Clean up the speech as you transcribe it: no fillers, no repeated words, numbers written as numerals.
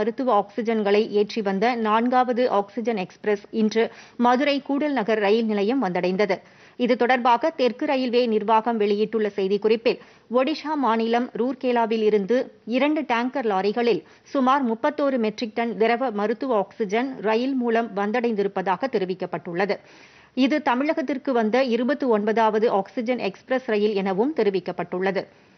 மருத்துவ ஆக்ஸிஜன்களை ஏற்றி வந்த 4வது ஆக்ஸிஜன் எக்ஸ்பிரஸ் இன்று மதுரை கூடல் நகர் ரயில் நிலையம் வந்தடைந்தது. இது தொடர்பாக தெற்கு ரயில்வே நிர்வாகம் வெளியிட்டுள்ள செய்திக்குறிப்பில், ஒடிஷா மாநிலம் ரூர்கேலாவில் இருந்து 2 டேங்கர் லாரிகளில் சுமார் 31 மெட்ரிக் டன் திரவ மருத்துவ ஆக்ஸிஜன் ரயில் மூலம் வந்தடைந்திருப்பதாக தெரிவிக்கப்பட்டுள்ளது. இது தமிழகத்திற்கு வந்த 29வது ஆக்ஸிஜன் எக்ஸ்பிரஸ் ரயில் எனவும் தெரிவிக்கப்பட்டுள்ளது.